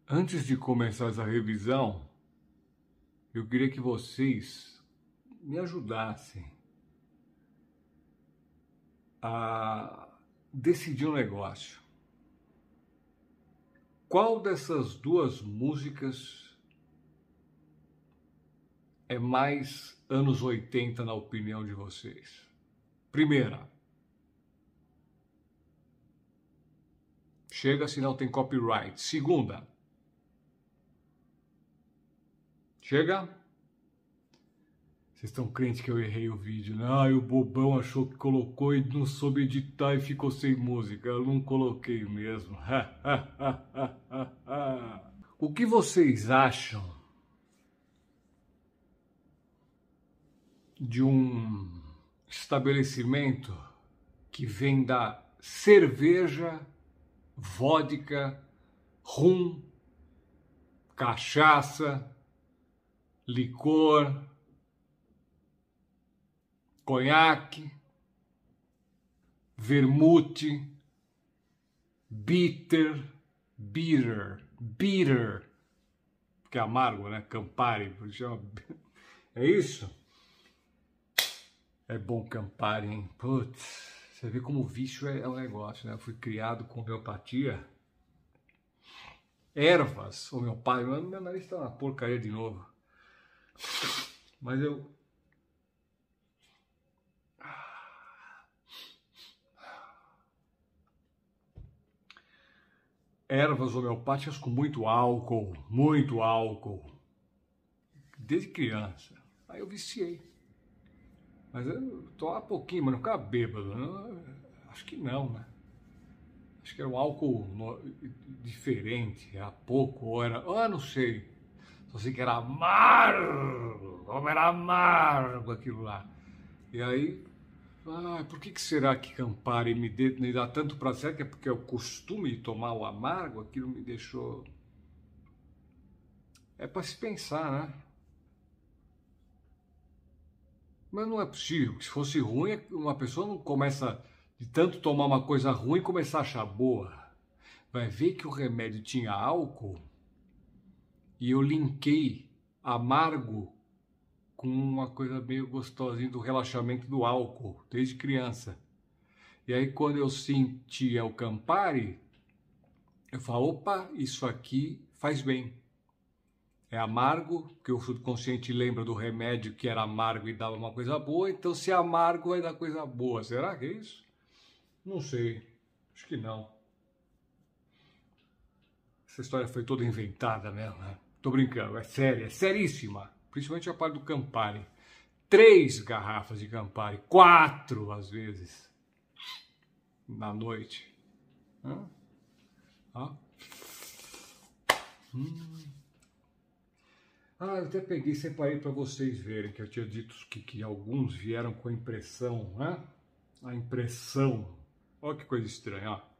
Antes de começar essa revisão, eu queria que vocês me ajudassem a decidir um negócio. Qual dessas duas músicas é mais anos 80 na opinião de vocês? Primeira. Chega, se não tem copyright. Segunda. Chega? Vocês estão crentes que eu errei o vídeo, né? Ah, o bobão achou que colocou e não soube editar e ficou sem música. Eu não coloquei mesmo. O que vocês acham de um estabelecimento que venda cerveja, vodka, rum, cachaça, licor, conhaque, vermute, bitter, que é amargo, né? Campari, é isso? É bom Campari, hein? Putz, você vê como o vício é um negócio, né? Eu fui criado com homeopatia, ervas homeopáticas, meu nariz tá uma porcaria de novo, mas eu... Ervas homeopáticas com muito álcool, desde criança. Aí eu viciei. Mas eu tô há pouquinho, mas não ficava bêbado. Acho que não, né? Acho que era um álcool diferente, era pouco, ou era... Ah, não sei. Só sei que era amargo, como era amargo aquilo lá. E aí... Ah, por que será que Campari me dá tanto prazer? Será que é porque é o costume de tomar o amargo? Aquilo me deixou... É para se pensar, né? Mas não é possível. Se fosse ruim, uma pessoa não começa de tanto tomar uma coisa ruim e começar a achar boa. Vai ver que o remédio tinha álcool e eu linkei amargo com uma coisa meio gostosinha do relaxamento do álcool, desde criança. E aí quando eu sentia o Campari, eu falo, opa, isso aqui faz bem. É amargo, porque o subconsciente lembra do remédio que era amargo e dava uma coisa boa, então se é amargo vai dar coisa boa. Será que é isso? Não sei, acho que não. Essa história foi toda inventada mesmo, né? Tô brincando, é séria, é seríssima. Principalmente a parte do Campari. 3 garrafas de Campari, 4 às vezes, na noite. Hã? Ah, eu até peguei e separei para vocês verem que eu tinha dito que alguns vieram com a impressão, né? A impressão. Olha que coisa estranha, ó.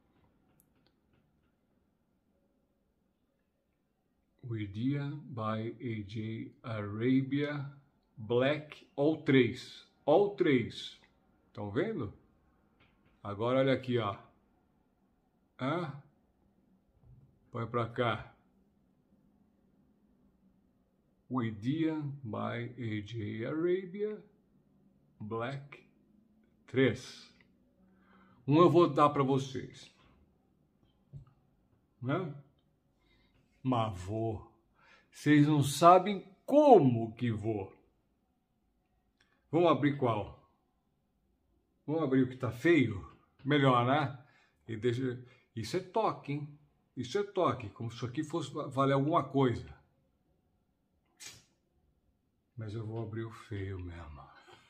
Idea by AJ Arabia Black, all 3. All 3. Estão vendo? Agora olha aqui, ó. Põe para cá. Idea by AJ Arabia Black 3. Um eu vou dar para vocês, né? Mas vou. Vocês não sabem como que vou. Vamos abrir qual? Vamos abrir o que tá feio? Melhor, né? E deixa... Isso é toque, hein? Isso é toque, como se isso aqui fosse valer alguma coisa. Mas eu vou abrir o feio mesmo.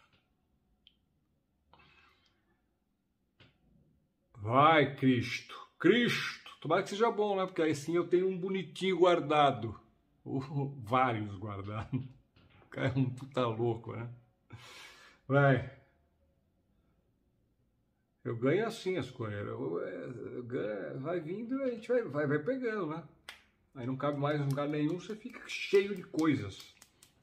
Vai, Cristo. Cristo. Tomara que seja bom, né? Porque aí sim eu tenho um bonitinho guardado. Vários guardados. O cara é um puta louco, né? Vai. Eu ganho assim as coisas. Vai vindo e a gente vai pegando, né? Aí não cabe mais em lugar nenhum, você fica cheio de coisas.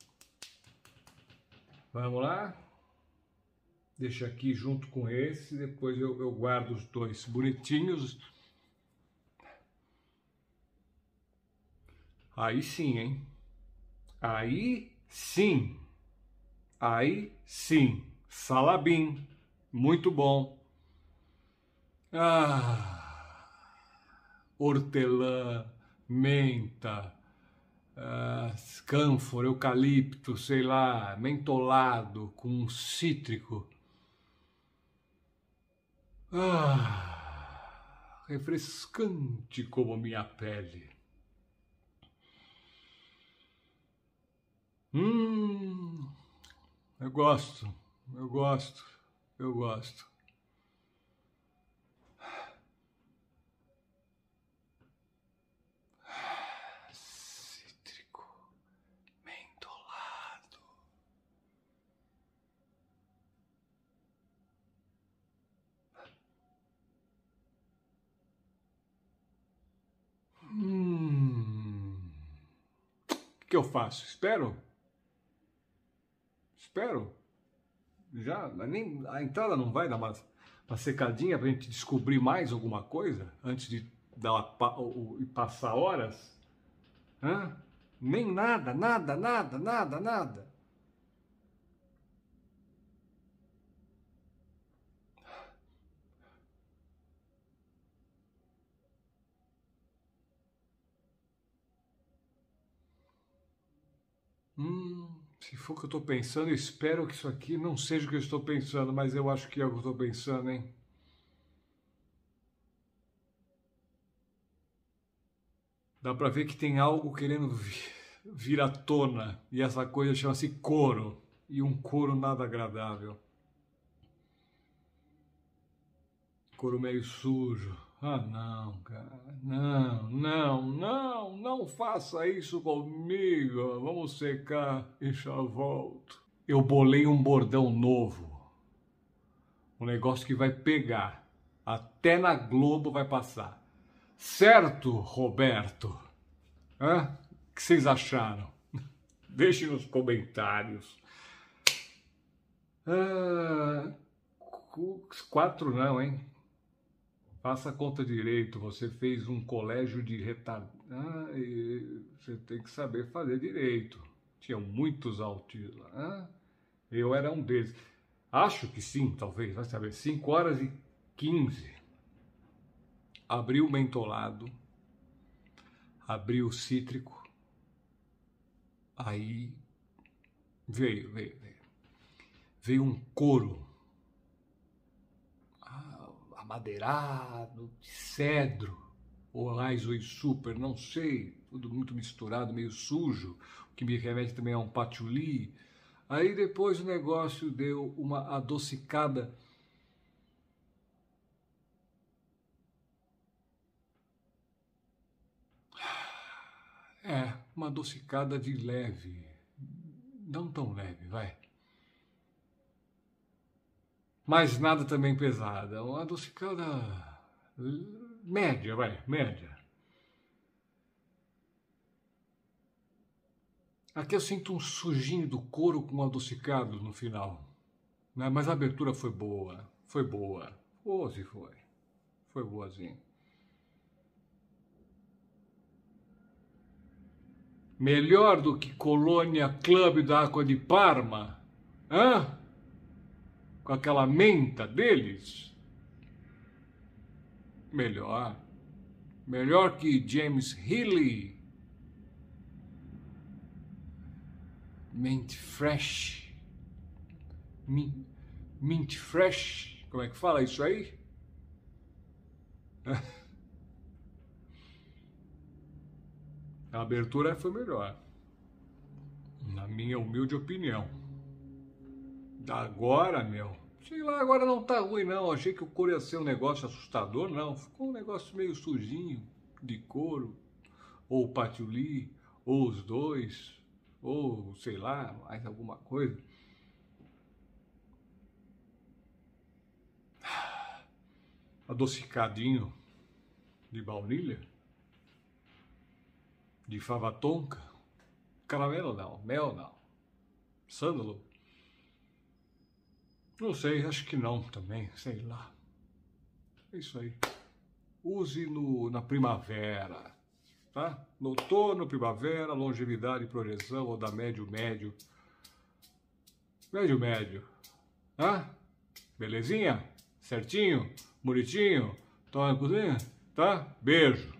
Vamos lá? Deixa aqui junto com esse, depois eu guardo os dois bonitinhos. Aí sim, hein? Aí sim. Aí sim. Salabim. Muito bom. Hortelã, menta, cânfora, eucalipto, sei lá, mentolado com cítrico. Refrescante como minha pele. Eu gosto, eu gosto, eu gosto. Cítrico, mentolado. O que eu faço? Espero? Espero? Já, nem a entrada não vai dar uma secadinha para a gente descobrir mais alguma coisa antes de passar horas? Hã? Nem nada, nada, nada, nada, nada. Se for o que eu estou pensando, eu espero que isso aqui não seja o que eu estou pensando, mas eu acho que é o que eu estou pensando, hein? Dá para ver que tem algo querendo vir à tona, e essa coisa chama-se couro, e um couro nada agradável. Couro meio sujo. Ah, não, cara. Não, não, não, não faça isso comigo. Vamos secar e já volto. Eu bolei um bordão novo. Um negócio que vai pegar. Até na Globo vai passar. Certo, Roberto? Hã? O que vocês acharam? Deixe nos comentários. 4 não, hein? Faça a conta direito, você fez um colégio de retardado. Você tem que saber fazer direito. Tinha muitos autistas. Eu era um deles. Acho que sim, talvez, vai saber. 5h15. Abri o mentolado, abri o cítrico. Aí veio um couro amadeirado, de cedro, ou Raizoi Super, não sei, tudo muito misturado, meio sujo, o que me remete também a um patchouli. Aí depois o negócio deu uma adocicada. Uma adocicada de leve, não tão leve, vai. Mas nada também pesada, uma adocicada média, vai, média. Aqui eu sinto um sujinho do couro com um adocicado no final, né? Mas a abertura foi boa, foi boa. Se foi. Foi boazinha. Melhor do que Colônia Club da Água de Parma? Hã? Com aquela menta deles? Melhor. Melhor que James Healy. Mint Fresh. Mint Fresh. Como é que fala isso aí? A abertura foi melhor, na minha humilde opinião. Agora, sei lá, agora não tá ruim não. Achei que o couro ia ser um negócio assustador, não. Ficou um negócio meio sujinho, de couro, ou patchouli, ou os dois, ou sei lá, mais alguma coisa. Adocicadinho de baunilha, de fava tonka, caramelo não, mel não, sândalo. Não sei, acho que não também, sei lá. É isso aí. Use na primavera. tá? No outono, primavera, longevidade, projeção, ou da médio, tá? Belezinha? Certinho? Bonitinho? Tá na cozinha? Tá? Beijo.